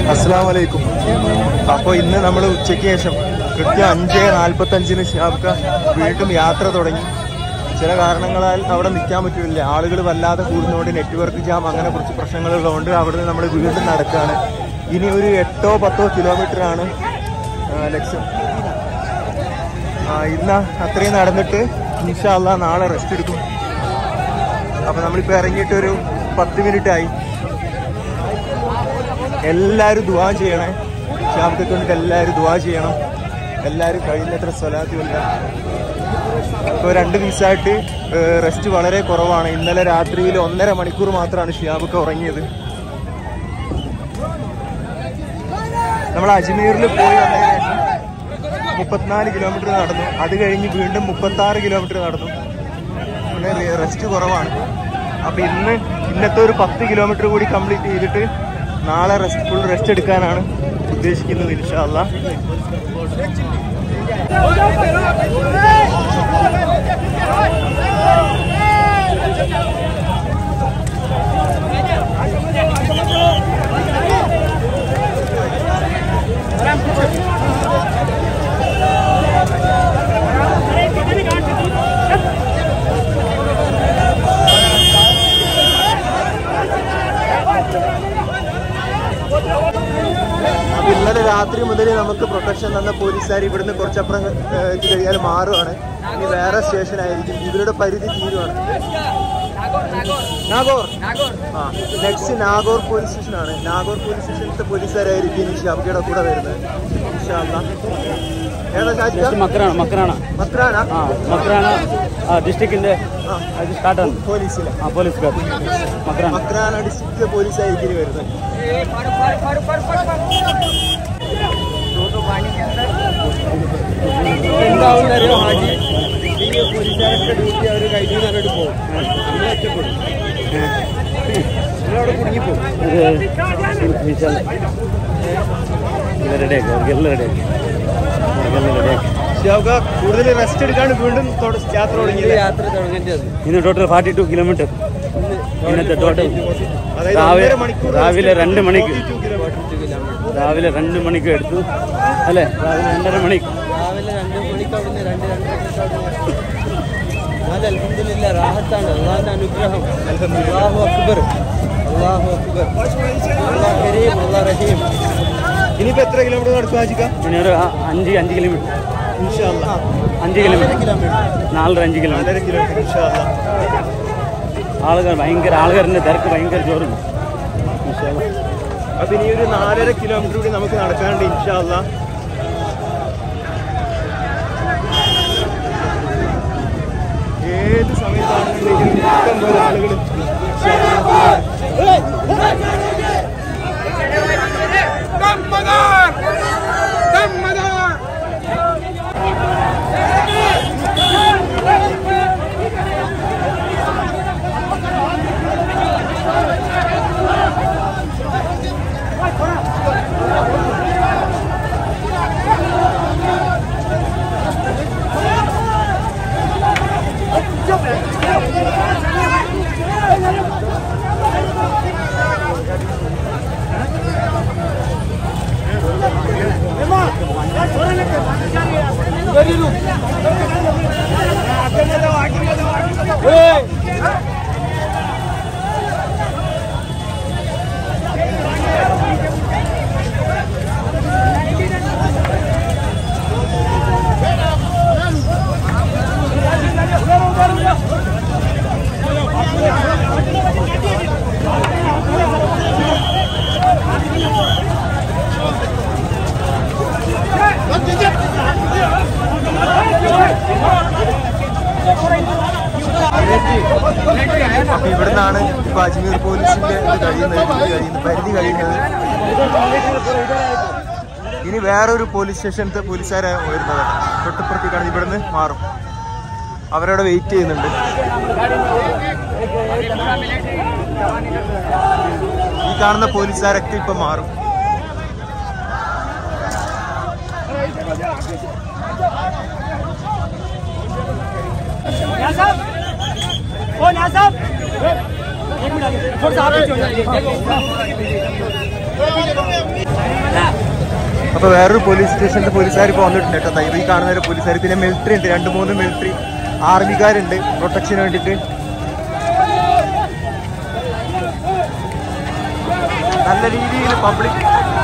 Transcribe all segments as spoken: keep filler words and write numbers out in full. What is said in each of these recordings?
അസ്സലാമു അലൈക്കും. അപ്പോൾ ഇന്ന് നമ്മൾ ഉച്ചയ്ക്ക് ശേഷം കൃത്യം അഞ്ച് നാൽപ്പത്തഞ്ചിന് ഷിഹാബ്ക്ക വീണ്ടും യാത്ര തുടങ്ങി. ചില കാരണങ്ങളാൽ അവിടെ നിൽക്കാൻ പറ്റില്ല, ആളുകൾ വല്ലാതെ കൂടുന്നതുകൊണ്ട് നെറ്റ്വർക്ക് ജാം അങ്ങനെ കുറച്ച് പ്രശ്നങ്ങളുള്ളതുകൊണ്ട് അവിടുന്ന് നമ്മൾ വീണ്ടും നടക്കുകയാണ്. ഇനി ഒരു എട്ടോ പത്തോ കിലോമീറ്ററാണ് ലക്ഷ്യം. ഇന്ന് അത്രയും നടന്നിട്ട് ഇൻഷാ അല്ലാഹ് നാളെ റെസ്റ്റ് എടുക്കും. അപ്പോൾ നമ്മളിപ്പോൾ ഇറങ്ങിയിട്ടൊരു പത്ത് മിനിറ്റ് ആയി. എല്ലാവരും ദുആ ചെയ്യണേ, ഷിഹാബ്ക്ക് വേണ്ടിയിട്ട് എല്ലാവരും ദുആ ചെയ്യണം. എല്ലാവരും കഴിയുന്നത്ര സ്വലാത്ത് ഇല്ല. ഇപ്പോൾ രണ്ട് ദിവസമായിട്ട് റെസ്റ്റ് വളരെ കുറവാണ്. ഇന്നലെ രാത്രിയിൽ ഒന്നര മണിക്കൂർ മാത്രമാണ് ഷിഹാബ്ക്ക് ഉറങ്ങിയത്. നമ്മൾ അജ്മീറിൽ പോയി വന്നതിന് ശേഷം മുപ്പത്തിനാല് കിലോമീറ്റർ നടന്നു. അത് കഴിഞ്ഞ് വീണ്ടും മുപ്പത്തി ആറ് കിലോമീറ്റർ നടന്നു. പിന്നെ റെസ്റ്റ് കുറവാണ്. അപ്പം ഇന്ന് ഇന്നത്തെ ഒരു പത്ത് കിലോമീറ്റർ കൂടി കംപ്ലീറ്റ് ചെയ്തിട്ട് നാളെ റെസ്റ്റ് ഫുൾ റെസ്റ്റ് എടുക്കാനാണ് ഉദ്ദേശിക്കുന്നത് ഇൻഷാ അല്ലാഹ്. ഇന്നലെ രാത്രി മുതൽ നമുക്ക് പ്രൊട്ടക്ഷൻ തന്ന പോലീസുകാർ ഇവിടുന്ന് കുറച്ചപ്പുറം എത്തി കഴിഞ്ഞാൽ മാറുവാണ്. ഇനി വേറെ സ്റ്റേഷൻ ആയിരിക്കും. ഇവരുടെ പരിധി തീരുവാണ്. നാഗോർ ആ നെക്സ്റ്റ് നാഗോർ പോലീസ് സ്റ്റേഷനാണ്. നാഗോർ പോലീസ് സ്റ്റേഷനിലത്തെ പോലീസുകാരായിരിക്കും ഇനി ഷിഹാബ്ക്കയുടെ കൂടെ വരുന്നത് ഇൻഷാ അല്ലാഹ്. ഏതാ ഷാജിക്ക? മക്രാന മക്രാന മക്രാന ആ മക്രാന ഡിസ്ട്രിക്റ്റിന്റെ പോലീസിലെ ആ പോലീസുകാർ മക്രാന മക്രാന ഡിസ്ട്രിക്റ്റിലെ പോലീസായിരിക്കും ഇനി വരുന്നത്. എന്താവുന്നറിയോ ഹാജി, ഈ പോലീസുകാരുടെ ഡ്യൂട്ടി അവർ കഴിഞ്ഞു പറഞ്ഞിട്ട് പോകും. നമ്മൾ ഒറ്റപ്പെടും, നമ്മളവിടെ കുടുങ്ങിപ്പോകും. കൂടുതൽ റെസ്റ്റ് എടുക്കാണ്ട് വീണ്ടും യാത്ര തുടങ്ങി. യാത്ര തുടങ്ങേണ്ടത് ഇന്ന് ടോട്ടൽ ഫോർട്ടി ടു കിലോമീറ്റർ ഇന്നത്തെ ടോട്ടൽ. രാവിലെ രണ്ട് മണിക്ക് രാവിലെ രണ്ട് മണിക്ക് എടുത്തു അല്ലേ? രാവിലെ രണ്ടര മണിക്ക് രാവിലെ രണ്ട് മണിക്ക് അവിടുന്ന് രണ്ട് രണ്ടര അൽഹംദുലില്ലാ റാഹത്താണ്. അള്ളാഹുവിന്റെ അനുഗ്രഹം. അല്ലാഹു അക്ബർ, അല്ലാഹു അക്ബർ, അല്ലാഹു കരീം, അല്ലാഹു റഹീം. ഇനിയിപ്പോൾ എത്ര കിലോമീറ്റർ നടക്കും ആജിക്ക? ഇനി ഒരു അഞ്ച് അഞ്ച് കിലോമീറ്റർ ഇൻഷാ അല്ലാഹ്. അഞ്ച് കിലോമീറ്റർ നാലര അഞ്ച് കിലോമീറ്റർ നാലര കിലോമീറ്റർ ഇൻഷാ അല്ലാഹ്. ആളുകൾ ഭയങ്കര ആളുകാരുടെ തിരക്ക് ഭയങ്കര ജോറുണ്ട് ഇൻഷാ അല്ലാഹ്. അപ്പം ഇനി ഒരു നാലര കിലോമീറ്റർ കൂടി നമുക്ക് നടക്കാനുണ്ട് ഇൻഷാ അല്ലാഹ്. ഏത് സമയത്താണെന്നുണ്ടെങ്കിലും ഇഷ്ടം പോലെ ആളുകൾ അപ്പൊ ഇവിടുന്നാണ് ഇപ്പൊ അജ്മീർ പോലീസിന്റെ ഇത് കഴിയുന്നത് കഴിയുന്നത് പരിധി കഴിയുന്നത്. ഇനി വേറൊരു പോലീസ് സ്റ്റേഷനത്തെ പോലീസുകാരെ വരുന്നത് തൊട്ടുപ്പുറത്തേക്കാണ്. ഇവിടുന്ന് മാറും, അവരവിടെ വെയിറ്റ് ചെയ്യുന്നുണ്ട്. ഈ കാണുന്ന പോലീസുകാരൊക്കെ ഇപ്പൊ മാറും. एक मिनट थोड़ा सा आगे चल जाइए। അപ്പോൾ വേറൊരു പോലീസ് സ്റ്റേഷനിൽ പോലീസുകാർ ഇപ്പോൾ വന്നിട്ടുണ്ട് കേട്ടോ. ഈ കാണുന്ന ഒരു പോലീസുകാർ, പിന്നെ മിലിറ്ററി ഉണ്ട്, രണ്ട് മൂന്ന് മിലിറ്ററി ആർമിക്കാരുണ്ട് പ്രൊട്ടക്ഷന് വേണ്ടിയിട്ട്. നല്ല രീതിയിൽ പബ്ലിക്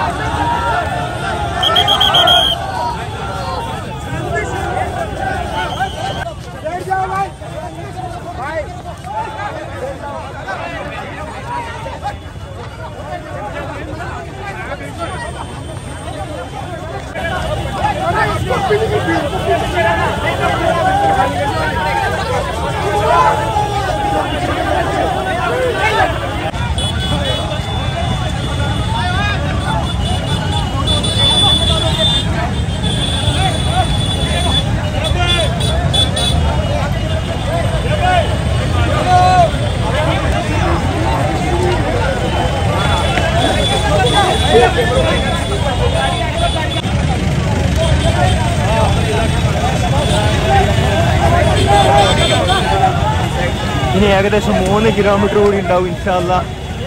ഇനി ഏകദേശം മൂന്ന് കിലോമീറ്റർ കൂടി ഉണ്ടാവും ഇൻഷാ അല്ലാഹ്.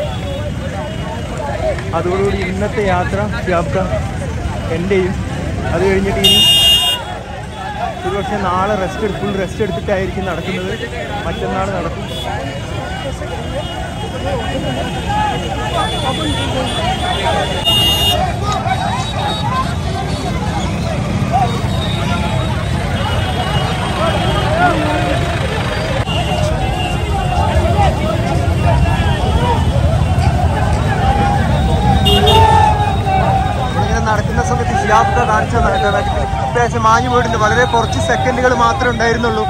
അതോടുകൂടി ഇന്നത്തെ യാത്ര യാത്ര എൻ്റെയും. അത് കഴിഞ്ഞിട്ട് ഇനി ഒരുപക്ഷെ നാളെ റെസ്റ്റ് എടുക്കും. ഫുൾ റെസ്റ്റ് എടുത്തിട്ടായിരിക്കും നടക്കുന്നത്. മറ്റന്നാൾ നടക്കും. നടക്കുന്ന സമയത്ത് ഷിയാബ്ക്ക കാണിച്ച അത്യാവശ്യം മാഞ്ഞു പോയിട്ടുണ്ട്. വളരെ കുറച്ച് സെക്കൻഡുകൾ മാത്രമേ ഉണ്ടായിരുന്നുള്ളൂ.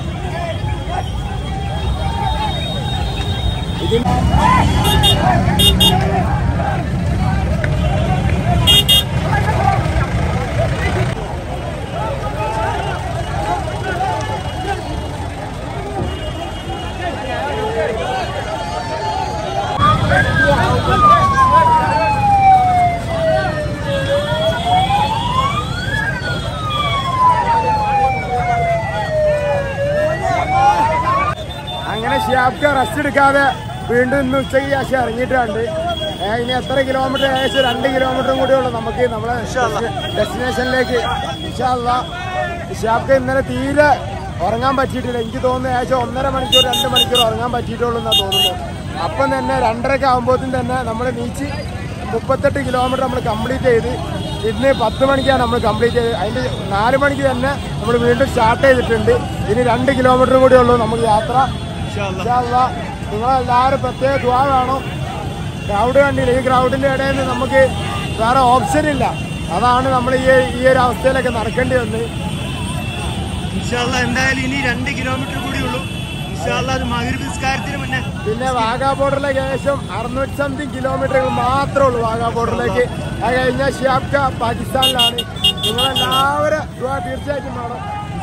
അങ്ങനെ ഷിയാബ്ക്ക റെസ്റ്റ് എടുക്കാതെ വീണ്ടും ഇന്ന് ഉച്ചയ്ക്ക് ശേഷം ഇറങ്ങിയിട്ടുണ്ട്. ഇനി എത്ര കിലോമീറ്റർ? ഏകദേശം രണ്ട് കിലോമീറ്ററും കൂടി ഉള്ളു നമുക്ക് നമ്മളെ ഡെസ്റ്റിനേഷനിലേക്ക്. ഇൻഷാ അല്ലാഹ് ഷിയാബ്ക്ക ഇന്നലെ തീരെ ഉറങ്ങാൻ പറ്റിയിട്ടില്ല. എനിക്ക് തോന്നുന്നു ഏകദേശം ഒന്നര മണിക്കൂർ രണ്ട് മണിക്കൂർ ഉറങ്ങാൻ പറ്റിയിട്ടുള്ളൂ എന്നാണ് തോന്നുന്നത്. അപ്പം തന്നെ രണ്ടരക്ക് ആകുമ്പോഴത്തേനും തന്നെ നമ്മൾ നീച്ച് മുപ്പത്തെട്ട് കിലോമീറ്റർ നമ്മൾ കംപ്ലീറ്റ് ചെയ്ത് ഇന്ന് പത്ത് മണിക്കാണ് നമ്മൾ കംപ്ലീറ്റ് ചെയ്ത്. അതിൻ്റെ നാല് മണിക്ക് തന്നെ നമ്മൾ വീണ്ടും സ്റ്റാർട്ട് ചെയ്തിട്ടുണ്ട്. ഇനി രണ്ട് കിലോമീറ്റർ കൂടി ഉള്ളൂ നമുക്ക് യാത്ര. നിങ്ങളെല്ലാവരും പ്രത്യേക ദുആ വേണം. ക്രൗഡ് കണ്ടില്ല, ഈ ക്രൗഡിൻ്റെ ഇടയിൽ നിന്ന് നമുക്ക് വേറെ ഓപ്ഷൻ ഇല്ല. അതാണ് നമ്മൾ ഈ ഈ ഒരു അവസ്ഥയിലൊക്കെ നടക്കേണ്ടി വന്നത്. ഇൻഷാ അല്ലാഹ് എന്തായാലും ഇനി രണ്ട് കിലോമീറ്റർ കൂടി ഉള്ളൂ. ഇൻഷാ അല്ലാഹ് അത് മഗ്‌രിബ് നിസ്കാരത്തിന് മുന്നേ. പിന്നെ വാഗാ ബോർഡറിലേക്ക് ഏകദേശം അറുന്നൂറ്റി സംതിങ് കിലോമീറ്ററുകൾ മാത്രമേ ഉള്ളൂ വാഗാ ബോർഡറിലേക്ക്. അത് കഴിഞ്ഞാൽ ഷിയാബ്ക്ക പാകിസ്ഥാനിലാണ്. നിങ്ങളെല്ലാവരും ദുആ തീർച്ചയായിട്ടും വേണം.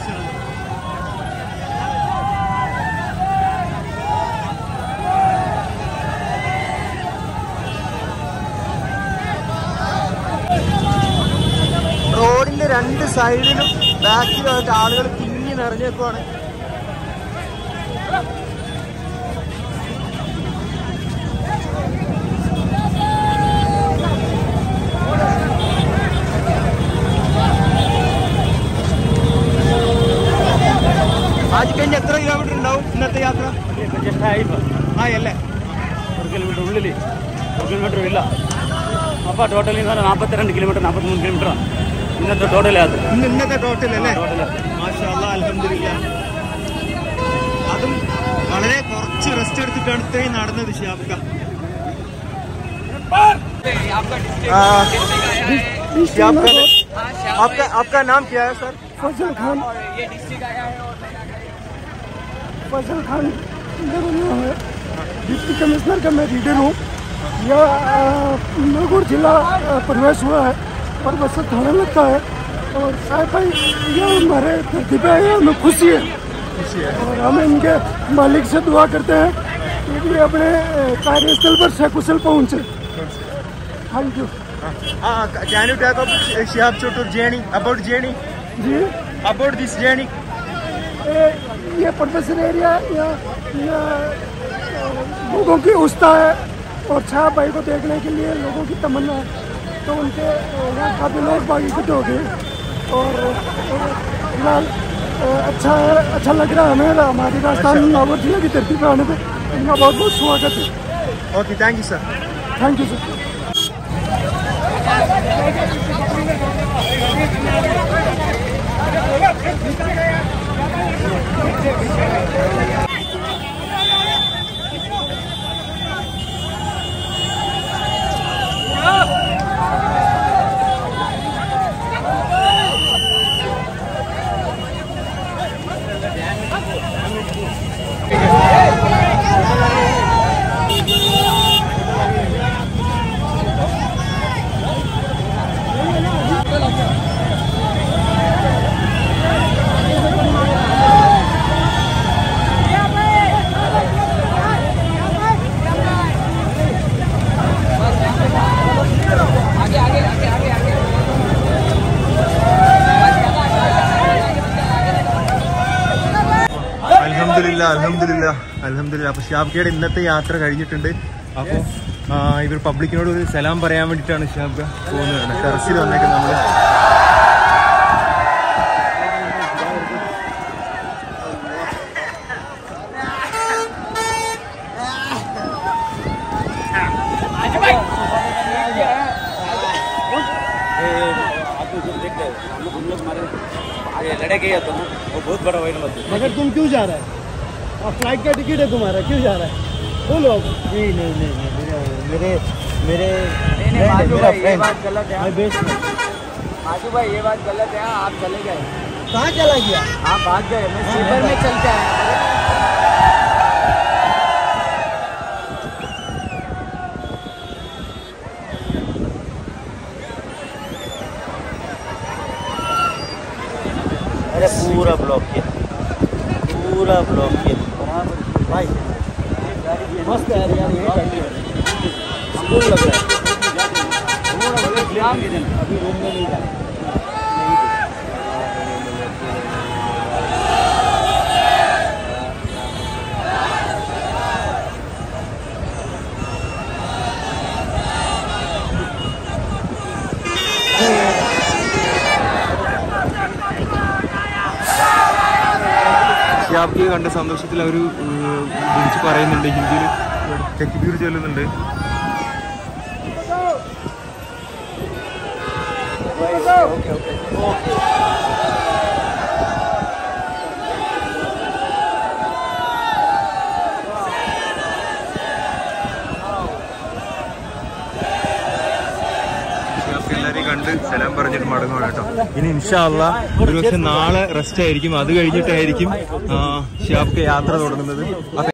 റോഡിന്റെ രണ്ട് സൈഡിലും ബാക്കിലായിട്ട് ആളുകൾ തിങ്ങി നിറഞ്ഞേക്കുവാണ്. ആജ് കഴിഞ്ഞ് എത്ര കിലോമീറ്റർ ഉണ്ടാവും ഇന്നത്തെ യാത്ര? ആ അല്ലേ, ഒരു കിലോമീറ്റർ ഉള്ളിൽ ഒരു കിലോമീറ്റർ ഇല്ല. അപ്പോൾ ടോട്ടലി നാൽപ്പത്തിരണ്ട് കിലോമീറ്റർ നാൽപ്പത്തിമൂന്ന് കിലോമീറ്ററാണ് ഇന്നത്തെ ടോട്ടൽ യാത്ര. ഇന്ന് ഇന്നത്തെ ടോട്ടൽ അല്ലേ? മാഷാ അല്ലാഹ്, അൽഹംദുലില്ലാഹ്. അതും വളരെ കുറച്ച് റെസ്റ്റ് എടുത്തിട്ടാണ് ഇത്രയും നടന്നത് ഷിയാബ്ക്ക. आपका आपका नाम क्या है सर? फजल खान। ये डिस्ट्रिक्ट आया है और फजल खान मेरा नाम है। डिप्टी कमिश्नर का मैं रीडर हूँ। यह नागौर जिला प्रवेश हुआ है और बस थाना लगता है। और साहब भाई यह हमारे प्रतिभा है, हमें खुशी है और हम इनके मालिक से दुआ करते हैं कि ये अपने कार्यस्थल पर सकुशल पहुँचे। Thank you. Uh, can you talk about Shihab Chotur journey? About journey? जी, About this journey? ये प्रोफेसर एरिया या, या लोगों की उत्साह है और शाह भाई को देखने के लिए लोगों की तमन्ना है। तो उनके यहाँ काफ़ी लोग बागी इकट्ठे हो गए और फिलहाल अच्छा है, अच्छा लग रहा है हमें हमारी राजस्थान लाहौर जिले की धरती पर आने पर इनका बहुत बहुत स्वागत है। Okay, thank you sir. Thank you sir. അൽഹംദുലില്ലാ അൽഹംദുലില്ലാ അൽഹംദുലില്ലാ. അപ്പോൾ ഷിഹാബ്ക്കയുടെ ഇന്നത്തെ യാത്ര കഴിഞ്ഞിട്ടുണ്ട്. അപ്പോൾ ഇവർ പബ്ലിക്കിനോട് ഒരു സലാം പറയാൻ വേണ്ടിയിട്ടാണ് ഷിഹാബ്ക്ക പോകുന്നത്. ടെറസിൽ വന്നേക്കുന്നത് നമ്മൾ. लड़े गए तो ना वो बहुत बड़ा वायरल होता है। मगर तुम क्यों जा रहा है? और फ्लाइट का टिकट है तुम्हारा, क्यों जा रहा है? बोलो। नहीं नहीं नहीं मेरे मेरे नहीं माजू भाई ये बात गलत है। बेस्ट माजू भाई ये बात गलत है। आप चले गए, कहाँ चला गया? आप भाग गए। मैं स्लीपर में चलते आए। अरे पूरा ब्लॉक किया, पूरा ब्लॉक किया भाई. मस्त है यार, ये स्कूल लग रहा है. अभी रूम में नहीं जाए. ഷിഹാബ്ക്കയെ കണ്ട സന്തോഷത്തിൽ അവർ വിളിച്ച് പറയുന്നുണ്ട്, ഹിന്ദിയിൽ തക്ബീർ ചൊല്ലുന്നുണ്ട്. എല്ലാവരെയും കണ്ട് സലാം പറഞ്ഞിട്ട് മടങ്ങുവാണ് കേട്ടോ. ഇനി ഇൻഷാ അല്ലാഹ് ഒരുപക്ഷെ നാളെ റെസ്റ്റ് ആയിരിക്കും. അത് കഴിഞ്ഞിട്ടായിരിക്കും ഷിഹാബ്ക്ക യാത്ര തുടങ്ങുന്നത്.